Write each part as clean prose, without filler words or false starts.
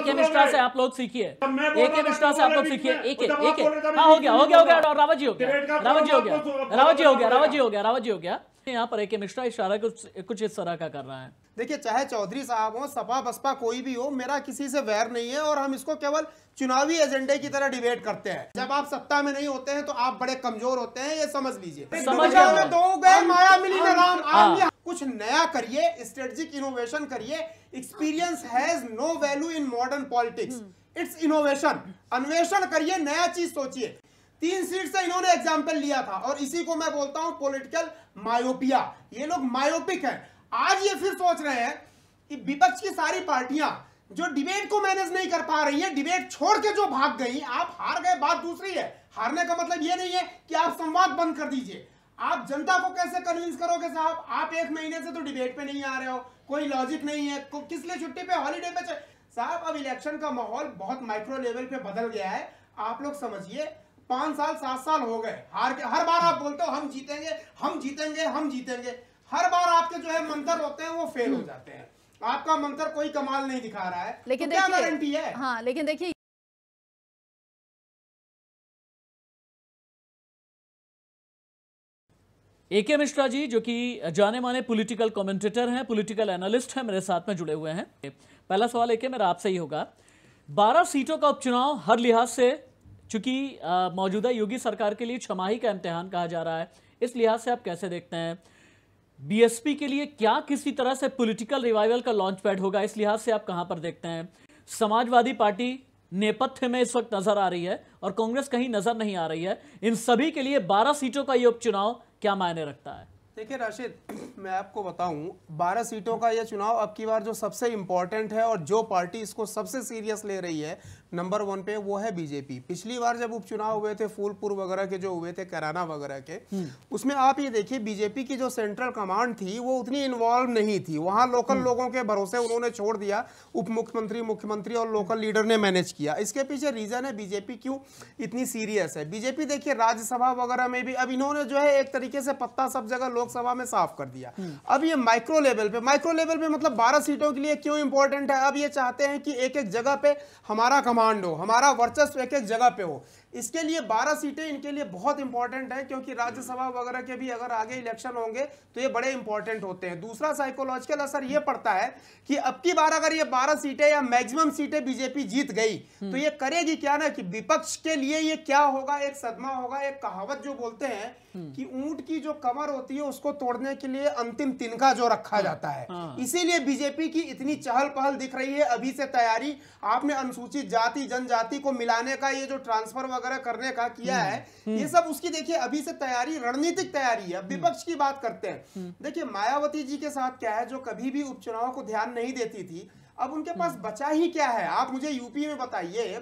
एके मिश्रा से आप लोग सीखिए, एके मिश्रा से आप लोग सीखिए। एके हाँ, हो गया रावत जी हो गया। यहाँ पर एके मिश्रा इशारा कुछ इस तरह का कर रहा है। देखिए, चाहे चौधरी साहब हो, सपा बसपा कोई भी हो, मेरा किसी से वैर नहीं है और हम इसको केवल चुनावी एजेंडे की तरह डिबेट करते हैं। जब आप सत्ता में नहीं होते हैं तो आप बड़े कमजोर होते हैं, ये समझ लीजिए। माया मिली न राम, आप कुछ नया करिए, स्ट्रेटेजिक इनोवेशन करिए। Experience has no value in modern politics, it's innovation. अन्वेषण करिए, नया चीज सोचिए। 3 सीट से इन्होंने एग्जाम्पल लिया था और इसी को मैं बोलता हूं पॉलिटिकल मायोपिया। ये लोग मायोपिक हैं। आज ये फिर सोच रहे हैं कि विपक्ष की सारी पार्टियां जो डिबेट को मैनेज नहीं कर पा रही है, डिबेट छोड़ के जो भाग गई, आप हार गए, बात दूसरी है। हारने का मतलब ये नहीं है कि आप संवाद बंद कर दीजिए। आप जनता को कैसे कन्विंस करोगे साहब? आप 1 महीने से तो डिबेट पे नहीं आ रहे हो, कोई लॉजिक नहीं है, किस लिए छुट्टी पे, हॉलीडे पे साहब? अब इलेक्शन का माहौल बहुत माइक्रो लेवल पे बदल गया है। आप लोग समझिए, 5 साल 7 साल हो गए हार के। हर बार आप बोलते हो हम जीतेंगे, हम जीतेंगे, हम जीतेंगे। हर बार आपके जो है मंत्र होते हैं वो फेल हो जाते हैं। आपका मंत्र कोई कमाल नहीं दिखा रहा है, लेकिन तो क्या गारंटी है? हाँ, लेकिन देखिए, एके मिश्रा जी जो कि जाने माने पॉलिटिकल कमेंटेटर हैं, पॉलिटिकल एनालिस्ट हैं, मेरे साथ में जुड़े हुए हैं। पहला सवाल एके मेरा आपसे ही होगा। 12 सीटों का उपचुनाव हर लिहाज से, चूंकि मौजूदा योगी सरकार के लिए छमाही का इम्तिहान कहा जा रहा है, इस लिहाज से आप कैसे देखते हैं? बीएसपी के लिए क्या किसी तरह से पॉलिटिकल रिवाइवल का लॉन्च पैड होगा, इस लिहाज से आप कहां पर देखते हैं? समाजवादी पार्टी नेपथ्य में इस वक्त नजर आ रही है और कांग्रेस कहीं नजर नहीं आ रही है। इन सभी के लिए 12 सीटों का यह उपचुनाव क्या मायने रखता है? देखिए राशिद, मैं आपको बताऊं, 12 सीटों का यह चुनाव अब की बार जो सबसे इंपॉर्टेंट है और जो पार्टी इसको सबसे सीरियस ले रही है, नंबर 1 पे, वो है बीजेपी। पिछली बार जब उपचुनाव हुए थे, फूलपुर वगैरह के जो हुए थे, कैराना वगैरह के, उसमें आप ये देखिए बीजेपी की जो सेंट्रल कमांड थी वो उतनी इन्वॉल्व नहीं थी। वहां लोकल लोगों के भरोसे उन्होंने छोड़ दिया। उप मुख्यमंत्री, मुख्यमंत्री और लोकल लीडर ने मैनेज किया। इसके पीछे रीजन है बीजेपी क्यों इतनी सीरियस है। बीजेपी देखिए राज्यसभा वगैरह में भी अब इन्होंने जो है एक तरीके से पत्ता सब जगह लोकसभा में साफ कर दिया। अब ये माइक्रो लेवल पे मतलब 12 सीटों के लिए क्यों इंपॉर्टेंट है? अब ये चाहते हैं कि एक एक जगह पे हमारा कमांड हो, हमारा वर्चस्व एक एक जगह पे हो। इसके लिए 12 सीटें इनके लिए बहुत इंपॉर्टेंट है, क्योंकि राज्यसभा वगैरह के भी अगर आगे इलेक्शन होंगे तो ये बड़े इंपॉर्टेंट होते हैं। दूसरा साइकोलॉजिकल असर ये पड़ता है कि अब की बार अगर ये 12 सीटें या मैक्सिमम सीटें बीजेपी जीत गई तो ये करेगी क्या ना, कि विपक्ष के लिए ये क्या होगा, एक सदमा होगा। एक कहावत जो बोलते हैं कि ऊंट की जो कमर होती है उसको तोड़ने के लिए अंतिम तिनका जो रखा जाता है, इसीलिए बीजेपी की इतनी चहल पहल दिख रही है अभी से तैयारी। आपने अनुसूचित जाति जनजाति को मिलाने का ये जो ट्रांसफर वगैरह करने का किया है, ये सब उसकी देखिए अभी से तैयारी, रणनीतिक तैयारी है। विपक्ष की बात करते हैं, देखिए मायावती जी के साथ क्या है, जो कभी भी उपचुनाव को ध्यान नहीं देती थी, अब उनके पास बचा ही क्या है? आप मुझे यूपी में बताइए,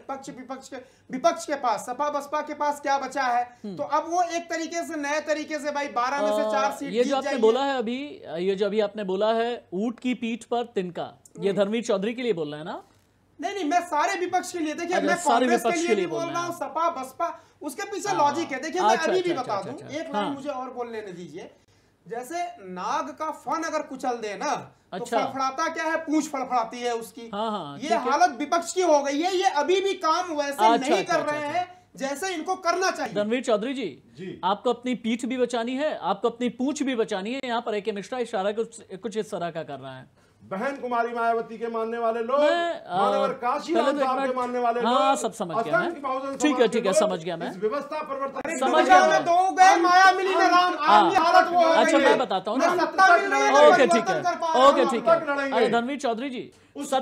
विपक्ष के पास, सपा बसपा के पास क्या बचा है? तो अब वो एक तरीके से नए तरीके से भाई 12 में से 4 सीट ये जो आपने बोला है अभी, ये जो अभी आपने बोला है ऊंट की पीठ पर तिनका, ये धर्मवीर चौधरी के लिए बोल रहे हैं ना? नहीं, मैं सारे विपक्ष के लिए, देखिए मैं कांग्रेस के लिए बोल रहा हूँ, सपा बसपा, उसके पीछे लॉजिक है। देखिए मैं अभी भी बता दूं, एक लाइन मुझे और बोल लेने दीजिए। जैसे नाग का फन अगर कुचल दे ना, तो फड़फड़ाता क्या है, पूंछ फड़फड़ाती है उसकी। ये हालत विपक्ष की हो गई है। ये अभी भी काम वैसे नहीं कर रहे हैं जैसे इनको करना चाहिए। धर्मवीर चौधरी जी, आपको अपनी पीठ भी बचानी है, आपको अपनी पूंछ भी बचानी है। यहाँ पर एके मिश्रा इशारा कुछ इस तरह का कर रहा है। बहन कुमारी मायावती के मानने वाले लोग, मानवर काशीराम साहब के मानने वाले लोग, हाँ सब समझ गया मैं, ठीक है समझ गया मैं, व्यवस्था परिवर्तन समझ गया मैं। दो गए माया मिली न राम, आज की हालत वो है। अच्छा मैं बताता हूँ ना, ओके ठीक है। अरे धर्मवीर चौधरी जी,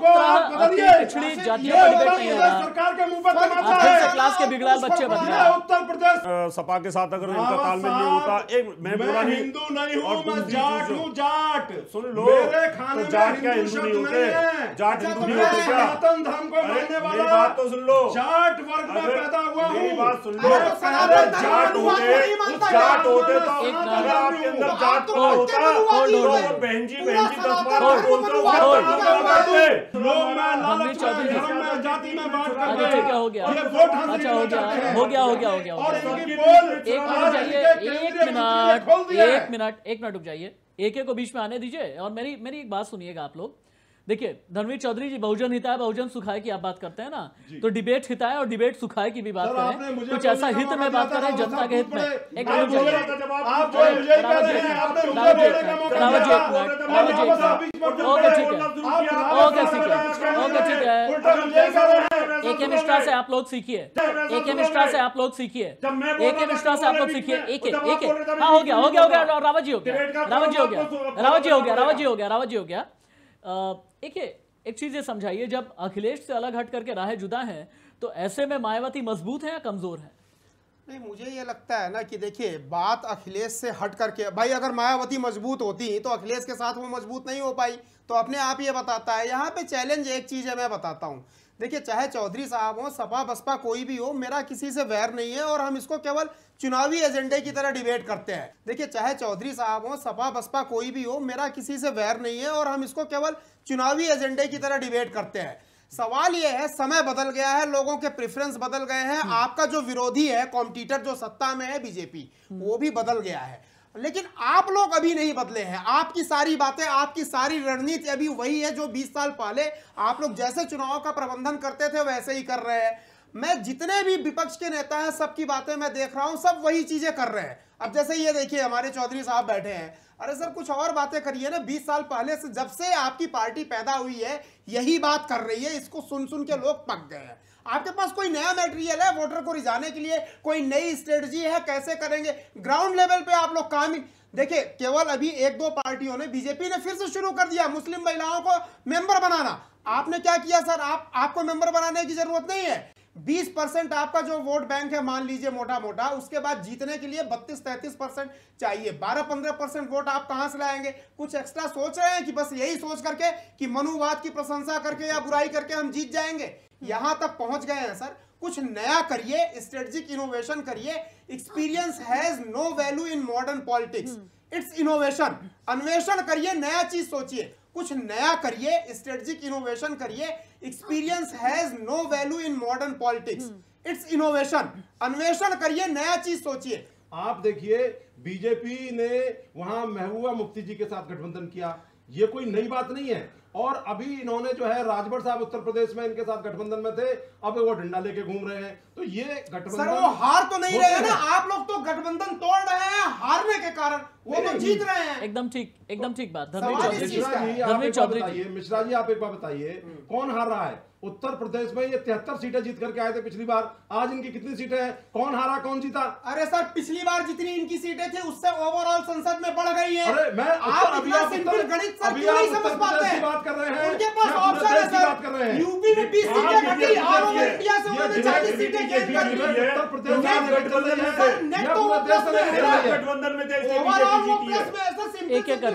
17 पिछड़ी जातियों का डिबेट नहीं हो रहा, सरकार के मुंह पर फिर से क्लास के बिगड़ाल बच्चे बन गए। उत्तर प्रदेश सपा के साथ अगर इनका तालमेल नहीं होता, एक मैं पूरा हिंदू नहीं हूं, मैं जाट हूं, जाट सुन लो, मेरे खाने तो जाट क्या हिंदू नहीं होते? जाट हिंदू नहीं होते क्या? सनातन धर्म को मानने वाला, मेरी बात तो सुन लो, जाट वर्ग में पैदा हुआ हूं। मेरी बात सुन लो, अगर जाट होते तो अगर आपके अंदर जाट को होता तो बहन जी 10 बार बोलते धर्मवीर चौधरी जाति में बात करते हैं। क्या हो गया? अच्छा हो गया। एक मिनट रुक जाइए, एके को बीच में आने दीजिए और मेरी एक बात सुनिएगा आप लोग। देखिए धर्मवीर चौधरी जी, बहुजन हिताय बहुजन सुखाय की आप बात करते हैं ना, तो डिबेट हिताय और डिबेट सुखाय की भी बात करें, कुछ ऐसा हित में बात करें, जनता के हित में। एक मिनट ओके ठीक है, AK मिश्रा से आप लोग सीखिए, AK मिश्रा से आप लोग सीखिए, AK मिश्रा से आप लोग सीखिए। AK हाँ हो गया रावत जी हो गया। एक चीज ये समझाइए, जब अखिलेश से अलग हट करके राहें जुदा हैं, तो ऐसे में मायावती मजबूत है या कमजोर है? नहीं, मुझे ये लगता है ना कि देखिए, बात अखिलेश से हट करके, भाई अगर मायावती मजबूत होती तो अखिलेश के साथ वो मजबूत नहीं हो पाई, तो अपने आप ये बताता है। यहाँ पे चैलेंज एक चीज है, मैं बताता हूँ। देखिए, चाहे चौधरी साहब हो, सपा बसपा कोई भी हो, मेरा किसी से वैर नहीं है और हम इसको केवल चुनावी एजेंडे की तरह डिबेट करते हैं। देखिए, चाहे चौधरी साहब हो, सपा बसपा कोई भी हो, मेरा किसी से वैर नहीं है और हम इसको केवल चुनावी एजेंडे की तरह डिबेट करते हैं। सवाल यह है, समय बदल गया है, लोगों के प्रेफरेंस बदल गए हैं, आपका जो विरोधी है, कॉम्पिटिटर जो सत्ता में है बीजेपी, वो भी बदल गया है, लेकिन आप लोग अभी नहीं बदले हैं। आपकी सारी बातें, आपकी सारी रणनीति अभी वही है जो 20 साल पहले आप लोग जैसे चुनाव का प्रबंधन करते थे वैसे ही कर रहे हैं। मैं जितने भी विपक्ष के नेता हैं, सबकी बातें मैं देख रहा हूं, सब वही चीजें कर रहे हैं। अब जैसे ये देखिए, हमारे चौधरी साहब बैठे हैं, अरे सर कुछ और बातें करिए ना। 20 साल पहले से, जब से आपकी पार्टी पैदा हुई है, यही बात कर रही है, इसको सुन सुन के लोग पक गए हैं। आपके पास कोई नया मटेरियल है वोटर को रिझाने के लिए, कोई नई स्ट्रेटजी है, कैसे करेंगे? ग्राउंड लेवल पे आप लोग काम ही देखिए, केवल अभी 1-2 पार्टियों ने, बीजेपी ने फिर से शुरू कर दिया मुस्लिम महिलाओं को मेंबर बनाना। आपने क्या किया सर? आपको मेंबर बनाने की जरूरत नहीं है। 20% आपका जो वोट बैंक है, मान लीजिए मोटा मोटा, उसके बाद जीतने के लिए 32-33% चाहिए। 12-15% वोट आप कहां से लाएंगे? कुछ एक्स्ट्रा सोच रहे हैं कि बस यही सोच करके कि मनुवाद की प्रशंसा करके या बुराई करके हम जीत जाएंगे? यहां तक पहुंच गए हैं सर। कुछ नया करिए, स्ट्रेटेजिक इनोवेशन करिए। Experience has no value in modern politics, it's innovation. अन्वेषण करिए, नया चीज सोचिए, कुछ नया करिए, स्ट्रेटेजिक इनोवेशन करिए। Experience has no value in modern politics, it's innovation. अन्वेषण करिए, नया चीज सोचिए। आप देखिए, बीजेपी ने वहां महबूबा मुफ्ती जी के साथ गठबंधन किया, ये कोई नई बात नहीं है। और अभी इन्होंने जो है, राजभर साहब उत्तर प्रदेश में इनके साथ गठबंधन में थे, अब वो डंडा लेके घूम रहे हैं। तो ये गठबंधन, सर वो हार तो नहीं रहे हैं ना, आप लोग तो गठबंधन तोड़ रहे हैं हारने के कारण, वो तो जीत रहे हैं। एकदम ठीक बात। मिश्रा जी आप एक बात बताइए, कौन हार रहा है? उत्तर प्रदेश में ये 73 सीटें जीत करके आए थे पिछली बार, आज इनकी कितनी सीटें हैं? कौन हारा, कौन जीता? अरे सर, पिछली बार जितनी इनकी सीटें थी उससे ओवरऑल संसद में बढ़ गई है। अरे मैं आप इतना सिंपल गणित सर क्यों नहीं समझ पाते हैं? बात कर रहे हैं, उनके पास ऑप्शन है सर। यूपी में 20 सीटें घटी, ऑल ओवर इंडिया से उन्होंने 40 सीटें गेन कर ली। उत्तर प्रदेश में गठबंधन में थे, ओवरऑल वो प्लस में ऐसा सिंपल एक एक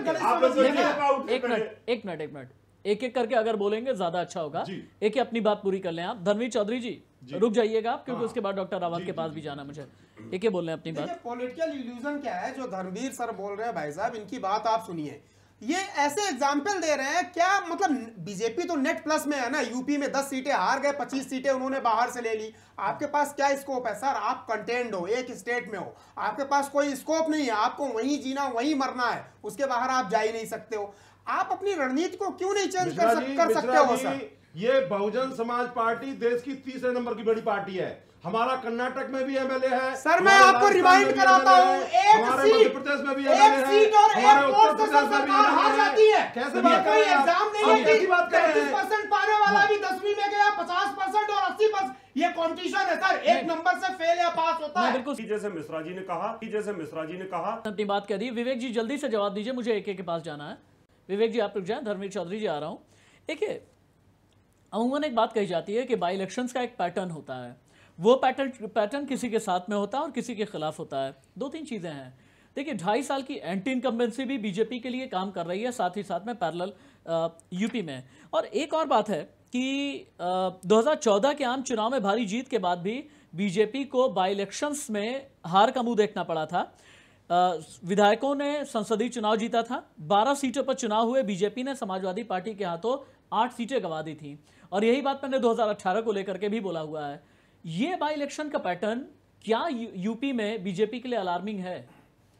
मिनट एक एक करके अगर बोलेंगे ज्यादा अच्छा होगा। एक ही अपनी बात पूरी कर लें आप। धर्मवीर चौधरी जी रुक जाइएगा आप, क्योंकि उसके बाद डॉक्टर रावत के पास भी जाना मुझे। एक ही बोल रहे हैं अपनी बात। पॉलिटिकल इल्यूजन क्या है जो धर्मवीर सर बोल रहे हैं, भाई साहब इनकी बात आप सुनिए। ये ऐसे एग्जाम्पल दे रहे हैं क्या? मतलब बीजेपी तो नेट प्लस में है ना, यूपी में 10 सीटें हार गए, 25 सीटें उन्होंने बाहर से ले ली। आपके पास क्या स्कोप है सर? आप कंटेंड हो, एक स्टेट में हो, आपके पास कोई स्कोप नहीं है, आपको वहीं जीना वहीं मरना है, उसके बाहर आप जा ही नहीं सकते हो। आप अपनी रणनीति को क्यों नहीं चेंज कर सकते हो सर? ये बहुजन समाज पार्टी देश की 3रे नंबर की बड़ी पार्टी है। हमारा कर्नाटक में भी एमएलए है सर, मैं आपको रिमाइंड कराता हूं, एक मध्य प्रदेश में भी एक सीट और एक वोट से सरकार हार जाती है। कैसे बात कोई एग्जाम नहीं है कि बात कर रहे हैं? 33% पाने वाला भी 10वीं में गया, 50% और 80%, ये कॉम्पिटिशन है सर। एक नंबर से फेल या पास होता है। बिल्कुल जैसे मिश्रा जी ने कहा अपनी बात कह दी। विवेक जी जल्दी से जवाब दीजिए, मुझे एक के पास जाना है। विवेक जी आप रुक जाएं, धर्मवीर चौधरी जी आ रहा हूं। देखिए, अमूमन एक बात कही जाती है कि बाई इलेक्शंस का एक पैटर्न होता है, वो पैटर्न किसी के साथ में होता है और किसी के खिलाफ होता है। 2-3 चीजें हैं। देखिए, 2.5 साल की एंटी इनकम्बेंसी भी बीजेपी के लिए काम कर रही है, साथ ही साथ में पैरेलल यूपी में। और एक और बात है कि 2014 के आम चुनाव में भारी जीत के बाद भी बीजेपी को बाई इलेक्शंस में हार का मुंह देखना पड़ा था। विधायकों ने संसदीय चुनाव जीता था, 12 सीटों पर चुनाव हुए, बीजेपी ने समाजवादी पार्टी के हाथों 8 सीटें गंवा दी थी। और यही बात मैंने 2018 को लेकर के भी बोला हुआ है। ये बाई इलेक्शन का पैटर्न क्या यूपी में बीजेपी के लिए अलार्मिंग है?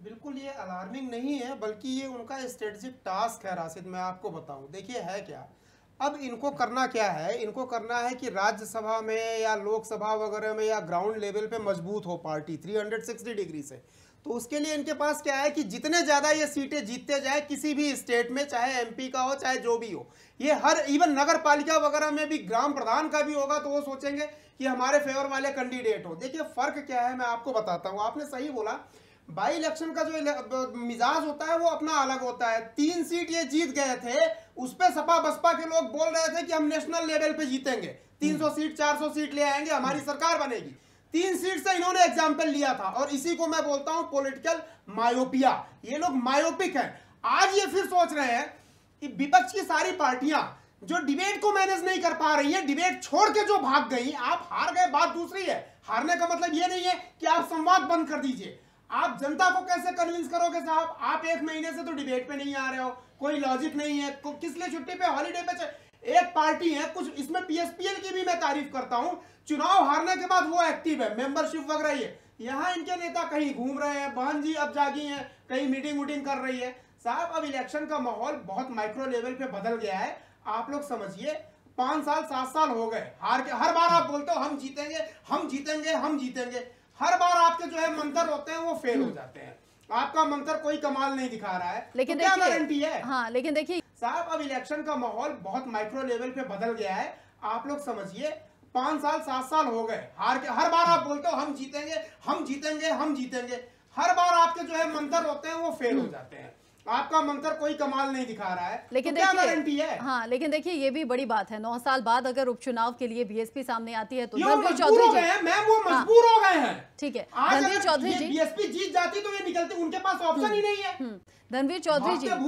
बिल्कुल ये अलार्मिंग नहीं है, बल्कि ये उनका स्ट्रेटेजिक टास्क है राशिद। मैं आपको बताऊं, देखिए है क्या, अब इनको करना क्या है, इनको करना है कि राज्यसभा में या लोकसभा वगैरह में या ग्राउंड लेवल पे मजबूत हो पार्टी 360 डिग्री से। तो उसके लिए इनके पास क्या है कि जितने ज्यादा ये सीटें जीतते जाए किसी भी स्टेट में, चाहे एमपी का हो चाहे जो भी हो, ये हर इवन नगर पालिका वगैरह में भी ग्राम प्रधान का भी होगा तो वो सोचेंगे कि हमारे फेवर वाले कैंडिडेट हो। देखिए फर्क क्या है मैं आपको बताता हूँ, आपने सही बोला, बाई इलेक्शन का जो मिजाज होता है वो अपना अलग होता है। 3 सीट ये जीत गए थे, उस पे सपा बसपा के लोग बोल रहे थे कि हम नेशनल लेवल पे जीतेंगे, 300 सीट 400 सीट ले आएंगे, हमारी सरकार बनेगी। 3 सीट से इन्होंने एग्जाम्पल लिया था, और इसी को मैं बोलता हूं पॉलिटिकल मायोपिया। ये लोग मायोपिक हैं। आज ये फिर सोच रहे हैं कि विपक्ष की सारी पार्टियां जो डिबेट को मैनेज नहीं कर पा रही है, डिबेट छोड़ के जो भाग गई, आप हार गए बात दूसरी है, हारने का मतलब ये नहीं है कि आप संवाद बंद कर दीजिए। आप जनता को कैसे कन्विंस करोगे साहब, आप 1 महीने से तो डिबेट पे नहीं आ रहे हो, कोई लॉजिक नहीं है, किस लिए छुट्टी पे हॉलीडे पे। एक पार्टी है कुछ, इसमें पीएसपीएल की भी मैं तारीफ करता हूं, चुनाव हारने के बाद वो एक्टिव है, मेंबरशिप वगैरह है। यहाँ इनके नेता कहीं घूम रहे हैं, बहन जी अब जागी हैं, कहीं मीटिंग वूटिंग कर रही है। साहब अब इलेक्शन का माहौल बहुत माइक्रो लेवल पे बदल गया है। आप लोग समझिए 5 साल 7 साल हो गए हार के, हर बार आप बोलते हो हम जीतेंगे हम जीतेंगे हम जीतेंगे, हर बार आपके जो है मंत्र होते हैं वो फेल हो जाते हैं। आपका मंत्र कोई कमाल नहीं दिखा रहा है, लेकिन तो क्या गारंटी है? हाँ, लेकिन देखिए साहब अब इलेक्शन का माहौल बहुत माइक्रो लेवल पे बदल गया है। आप लोग समझिए 5 साल 7 साल हो गए हार के, हर बार आप बोलते हो हम जीतेंगे हम जीतेंगे हम जीतेंगे, हर बार आपके जो है मंत्र होते हैं वो फेल हो जाते हैं। आपका मंत्र कोई कमाल नहीं दिखा रहा है, लेकिन तो क्या गारंटी है? हाँ, लेकिन देखिए ये भी बड़ी बात है, 9 साल बाद अगर उपचुनाव के लिए बीएसपी सामने आती है तो रणवीर चौधरी जी मैम वो मजबूर हो गए हैं। ठीक है, आज रणवीर चौधरी जी बीएसपी जीत जाती तो ये निकलते, उनके पास ऑप्शन ही नहीं है। रणवीर चौधरी जी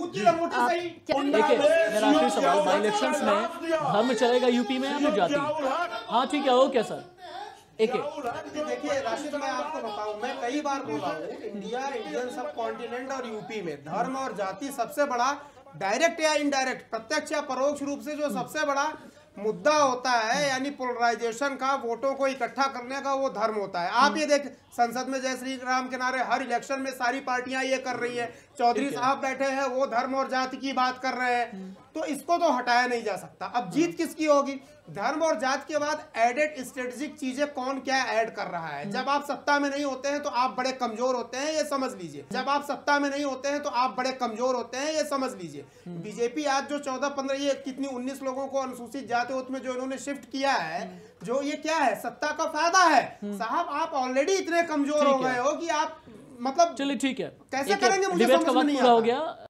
देखिए मेरा आखिरी सवाल, बाई इलेक्शंस में धर्म चलेगा यूपी में या फिर जाति? हाँ ठीक है, ओके सर। एक देखिए राशिद मैं आपको बताऊं, मैं कई बार बोला हूँ, इंडिया, इंडियन सब कॉन्टिनेंट और यूपी में धर्म और जाति सबसे बड़ा, डायरेक्ट या इनडायरेक्ट, प्रत्यक्ष या परोक्ष रूप से जो सबसे बड़ा मुद्दा होता है, यानी पोलराइजेशन का, वोटों को इकट्ठा करने का, वो धर्म होता है। आप ये देख संसद में जय श्री राम के नारे हर इलेक्शन में सारी पार्टियां ये कर रही है, चौधरी साहब बैठे हैं वो धर्म और जाति की बात कर रहे हैं, तो इसको तो हटाया नहीं जा सकता। अब जीत किसकी होगी? धर्म और जाति के बाद एडेड स्ट्रेटेजिक चीजें कौन क्या ऐड कर रहा है। जब आप सत्ता में नहीं होते हैं तो आप बड़े कमजोर होते हैं, ये समझ लीजिए। जब आप सत्ता में नहीं होते हैं तो आप बड़े कमजोर होते हैं, ये समझ लीजिए। बीजेपी आज जो 14-15 ये कितनी 19 लोगों को अनुसूचित जाति में जो इन्होंने शिफ्ट किया है, जो ये क्या है, सत्ता का फायदा है। साहब आप ऑलरेडी इतने कमजोर हो गए हो कि आप मतलब चलिए ठीक है, कैसे करेंगे मुझे डिबेट का समझ में वक्त नहीं पूरा हो आता। गया।